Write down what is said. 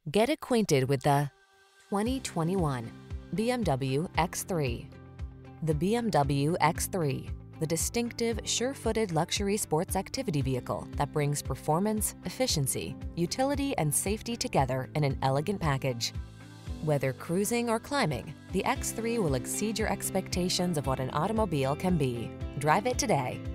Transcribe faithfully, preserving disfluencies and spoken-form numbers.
Get acquainted with the twenty twenty-one B M W X three. The B M W X three, the distinctive, sure-footed luxury sports activity vehicle that brings performance, efficiency, utility, and safety together in an elegant package. Whether cruising or climbing, the X three will exceed your expectations of what an automobile can be. Drive it today.